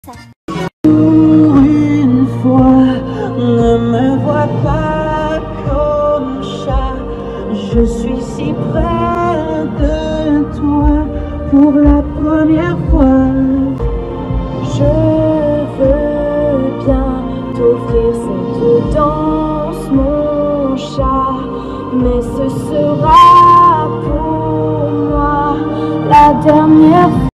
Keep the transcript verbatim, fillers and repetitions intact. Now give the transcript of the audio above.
Ça. Pour une fois, ne me vois pas comme ça. Je suis si près de toi pour la première fois. Je veux bien t'offrir cette danse, mon chat, mais ce sera pour moi la dernière fois.